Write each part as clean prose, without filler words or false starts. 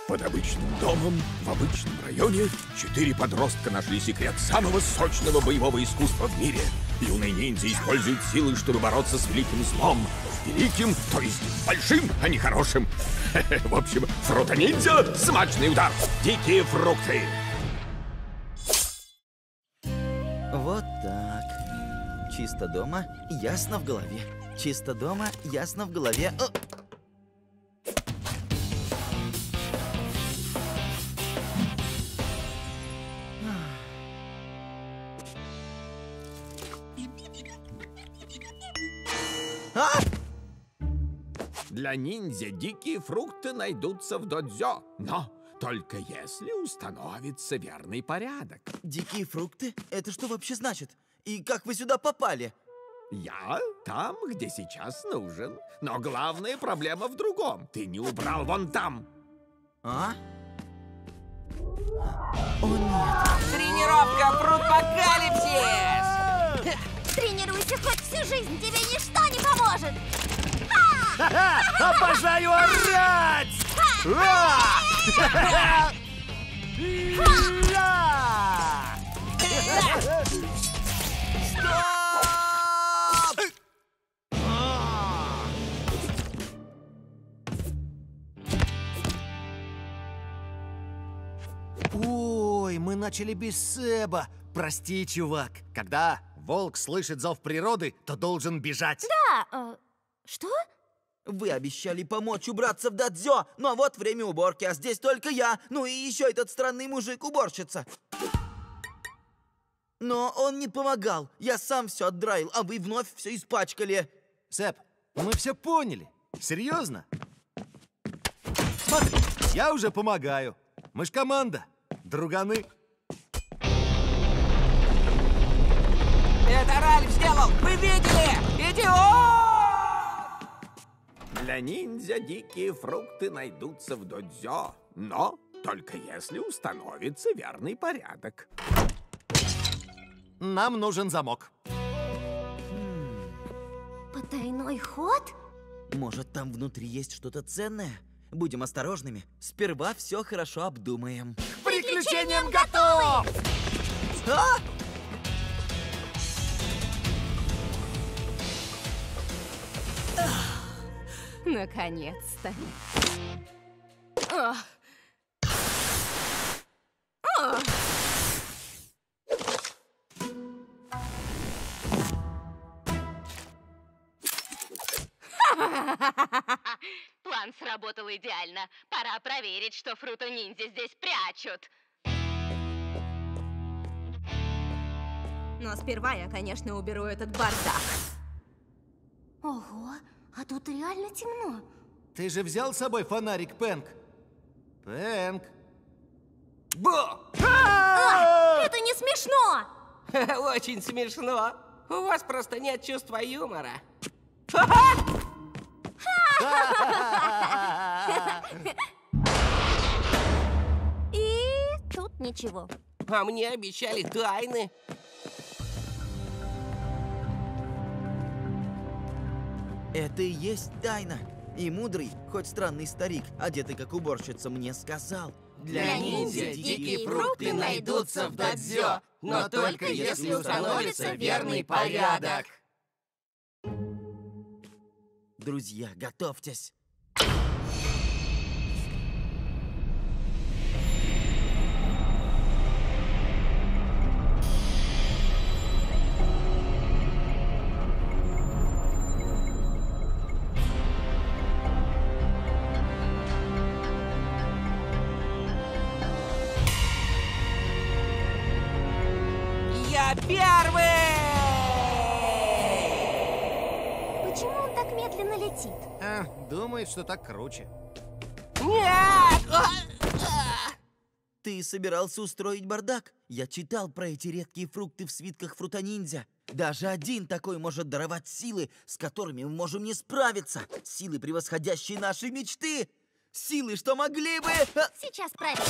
Под обычным домом, в обычном районе, 4 подростка нашли секрет самого сочного боевого искусства в мире. Юный ниндзя использует силы, чтобы бороться с великим злом. Великим, то есть большим, а не хорошим. В общем, фруто-ниндзя, смачный удар. Дикие фрукты. Вот так. Чисто дома, ясно в голове. Чисто дома, ясно в голове. Для ниндзя дикие фрукты найдутся в додзё, но только если установится верный порядок. Дикие фрукты? Это что вообще значит? И как вы сюда попали? Я там, где сейчас нужен. Но главная проблема в другом. Ты не убрал вон там. А? О, нет. Тренировка Фрутпокалипсис! Тренируйся хоть всю жизнь, тебе ничто не поможет! Обожаю орать! Ой, мы начали без Себа. Прости, чувак. Когда волк слышит зов природы, то должен бежать. Да, что? Вы обещали помочь убраться в додзё, но вот время уборки, а здесь только я, ну и еще этот странный мужик-уборщица. Но он не помогал, я сам все отдраил, а вы вновь все испачкали. Сэб, мы все поняли. Серьезно? Смотри, я уже помогаю. Мы ж команда, друганы. Это Ральф сделал! Вы видели? Идиот! Для ниндзя дикие фрукты найдутся в додзё, но только если установится верный порядок. Нам нужен замок. Потайной ход? Может, там внутри есть что-то ценное? Будем осторожными. Сперва все хорошо обдумаем. К приключениям готов! А? Наконец-то. План сработал идеально. Пора проверить, что фруто-ниндзя здесь прячут. Но сперва я, конечно, уберу этот бардак. Ого, а тут реально темно. Ты же взял с собой фонарик, Пэнк? Пэнк. Это не смешно! Очень смешно. У вас просто нет чувства юмора. И тут ничего. А мне обещали тайны. Это и есть тайна. И мудрый, хоть странный старик, одетый как уборщица, мне сказал. Для ниндзя дикие фрукты найдутся в додзё, но только если установится верный порядок. Друзья, готовьтесь. Я первый! Почему он так медленно летит? Думает, что так круче. Нет! Ты собирался устроить бардак? Я читал про эти редкие фрукты в свитках фруто-ниндзя. Даже один такой может даровать силы, с которыми мы можем не справиться. Силы, превосходящие наши мечты. Силы, что могли бы... Сейчас проверим.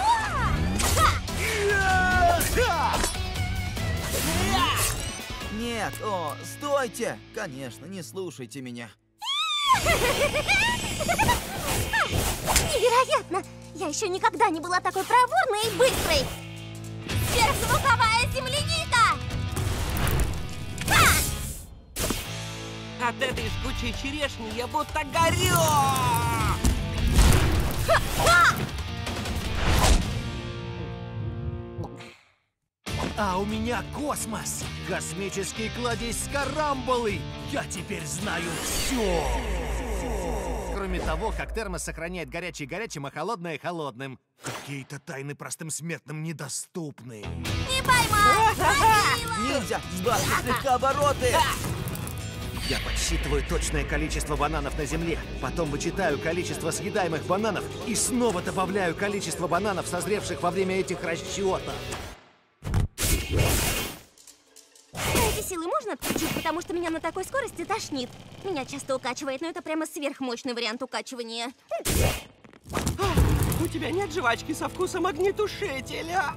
Нет, стойте! Конечно, не слушайте меня. Невероятно! Я еще никогда не была такой проворной и быстрой! Сверхзвуковая земляника! От этой жгучей черешни я будто горю! А у меня космос! Космический кладезь Скарамболы! Я теперь знаю все! Кроме того, как термос сохраняет горячее горячим, а холодное холодным. Какие-то тайны простым смертным недоступны. Не поймай! Ниндзя, сбавьте слегка обороты! Я подсчитываю точное количество бананов на Земле, потом вычитаю количество съедаемых бананов и снова добавляю количество бананов, созревших во время этих расчетов. Эти силы можно отключить, потому что меня на такой скорости тошнит. Меня часто укачивает, но это прямо сверхмощный вариант укачивания. У тебя нет жвачки со вкусом огнетушителя?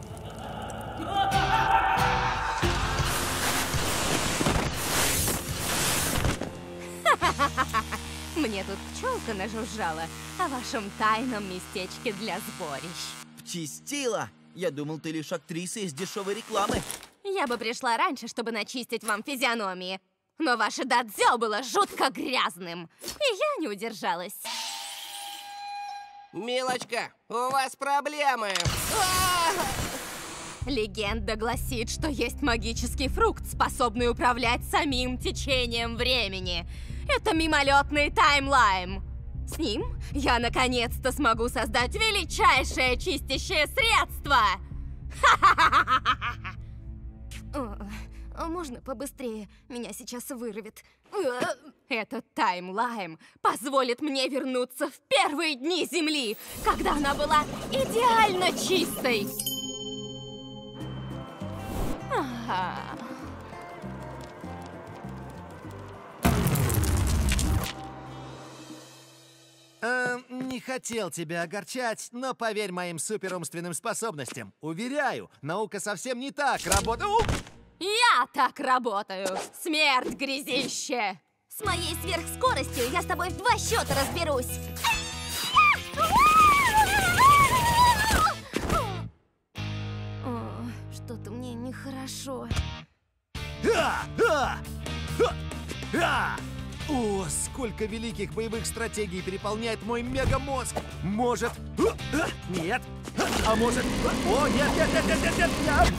Мне тут пчелка нажужжала о вашем тайном местечке для сборищ. Чистила! Я думал, ты лишь актриса из дешевой рекламы. Я бы пришла раньше, чтобы начистить вам физиономии. Но ваше дадзё было жутко грязным, и я не удержалась. Милочка, у вас проблемы. Легенда гласит, что есть магический фрукт, способный управлять самим течением времени. Это мимолетный таймлайм. С ним я наконец-то смогу создать величайшее чистящее средство. Можно побыстрее? Меня сейчас вырвет. Этот таймлайм позволит мне вернуться в первые дни Земли, когда она была идеально чистой. Ага. Не хотел тебя огорчать, но поверь моим суперумственным способностям. Уверяю, наука совсем не так работает. Я так работаю! Смерть, грязище! С моей сверхскоростью я с тобой в 2 счета разберусь. Что-то мне нехорошо. О, сколько великих боевых стратегий переполняет мой мегамозг! Может... Нет! А может... О, нет, нет, нет, нет, нет, нет, нет!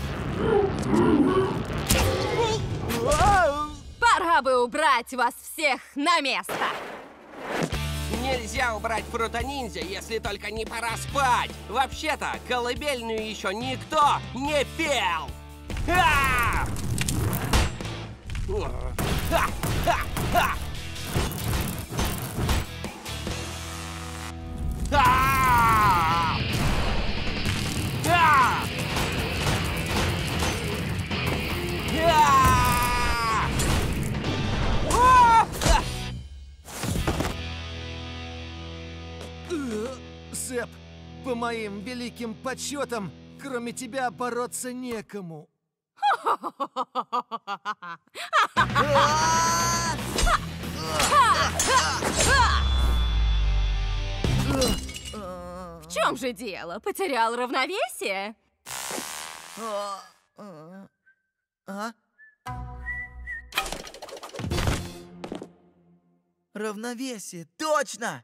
Пора бы убрать вас всех на место! Нельзя убрать фруто-ниндзя, если только не пора спать. Вообще-то, колыбельную еще никто не пел. А! Ха-ха-ха! А! А! Сэп, по моим великим подсчетам, кроме тебя бороться некому. В чем же дело? Потерял равновесие? Равновесие, точно!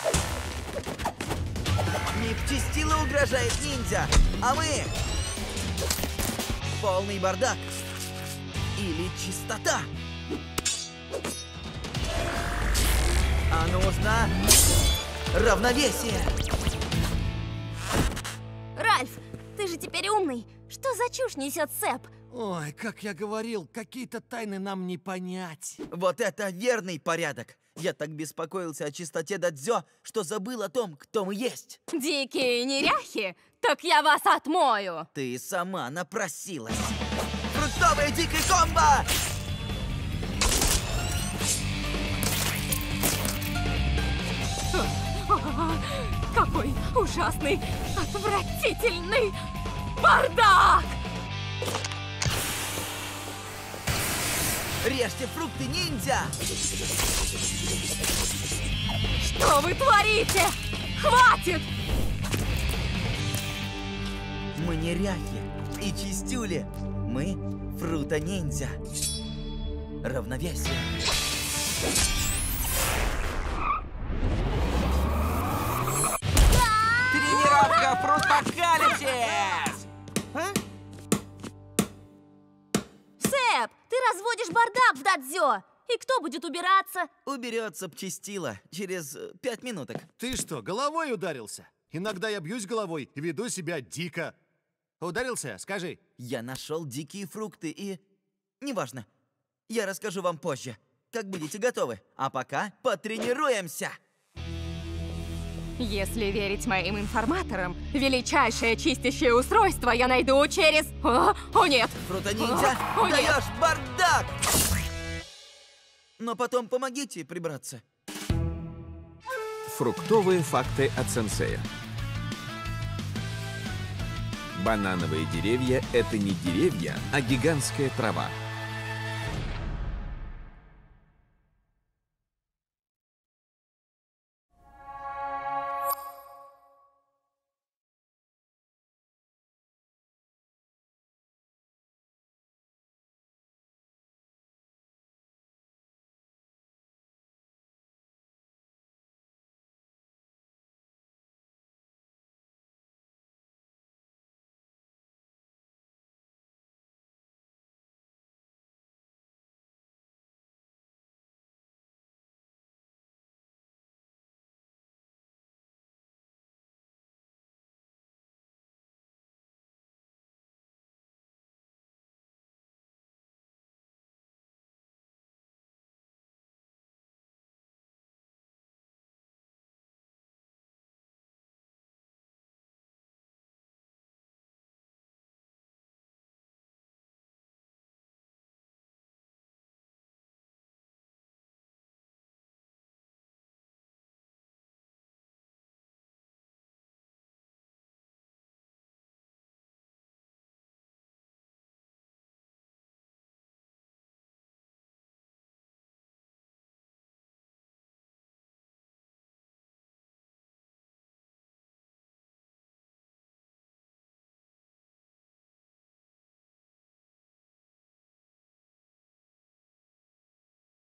Не Пчистила угрожает ниндзя, а мы! Полный бардак. Или чистота. А нужно равновесие. Ральф, ты же теперь умный. Что за чушь несет Сэп? Ой, как я говорил, какие-то тайны нам не понять. Вот это верный порядок. Я так беспокоился о чистоте дадзё, что забыл о том, кто мы есть. Дикие неряхи? Так я вас отмою! Ты сама напросилась. Фруктовое дикое комбо! Какой ужасный, отвратительный бардак! Режьте фрукты, ниндзя! Что вы творите? Хватит! Мы неряхи и чистюли. Мы фруто-ниндзя. Равновесие. Тренировка Фрутокалипсис! Сэп, ты разводишь бардак в дадзё. И кто будет убираться? Уберется Пчистила через 5 минуток. Ты что, головой ударился? Иногда я бьюсь головой и веду себя дико. Ударился? Скажи. Я нашел дикие фрукты и... Неважно. Я расскажу вам позже, как будете готовы. А пока потренируемся. Если верить моим информаторам, величайшее чистящее устройство я найду через... О нет! Фруто-ниндзя, О, нет! даешь бардак! Но потом помогите прибраться. Фруктовые факты от сенсея. Банановые деревья – это не деревья, а гигантская трава.